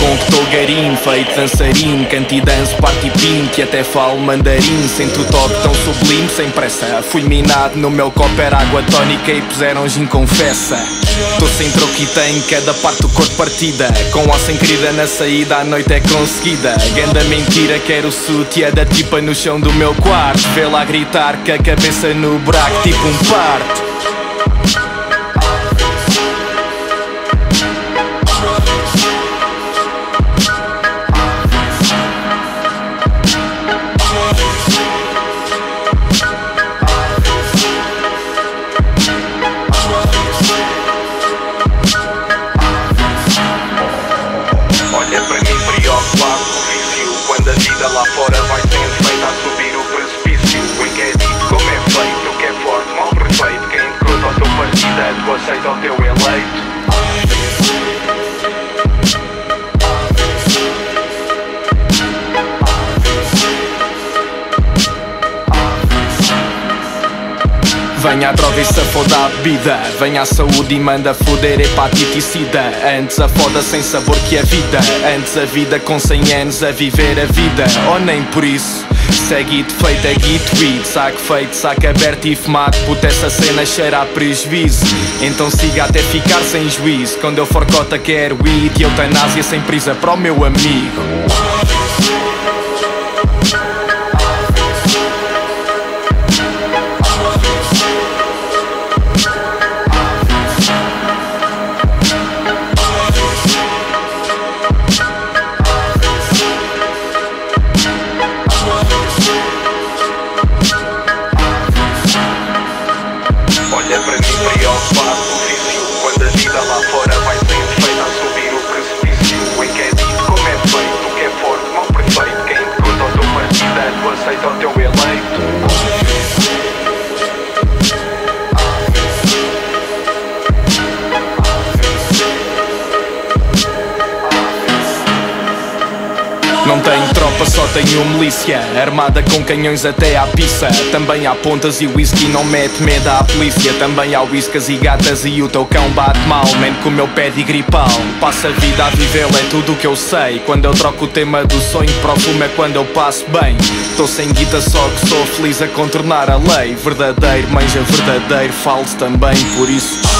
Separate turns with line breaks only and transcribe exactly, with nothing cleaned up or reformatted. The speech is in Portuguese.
com que tô garim, feito dançarino, canto e danço, parto e pinto e até falo mandarim. Sinto o toque tão sublime, sem pressa. Fui minado, no meu copo era água tónica e puseram gin com fessa. Tô sem troco e tenho cada parte do corpo partida, com ou sem querida na saída, a noite é conseguida. Ganda mentira, quero o sutiã da tipa no chão do meu quarto, vê lá gritar com a cabeça no buraco tipo um parto.
Quando a vida lá fora vai sendo feita a subir o precipício, em que é dito como é feito, o que é forte, mal perfeito. Quem derrota o teu partido, tu aceita o teu eleito.
Venha a droga e se foda a bebida, venha a saúde e manda foder hepatite e sida. Antes a foda sem sabor que a vida, antes a vida com cem anos a viver a vida. Ou nem por isso, segue it feito é guito weed, saco feito, saco aberto e fumado, puta essa cena cheira a prejuízo. Então siga até ficar sem juízo, quando eu for cota quero weed e eutanásia sem prisa para o meu amigo.
Olha para mim preocupado com o vício, quando a vida lá fora vai sendo feita a subir o precipício, em que é dito como é feito, o que é forte, mal perfeito. Quem derrota o teu partido, tu aceita o teu eleito.
Não tenho tropa, só tenho milícia, armada com canhões até à pizza. Também há pontas e whisky, não mete medo à polícia. Também há whiskas e gatas e o teu cão bate mal, mente com o meu pé de gripal. Passo a vida a vivê-la, é tudo o que eu sei. Quando eu troco o tema do sonho para o fumo é quando eu passo bem. Tô sem guita, só que sou feliz a contornar a lei. Verdadeiro, manja verdadeiro, falso também, por isso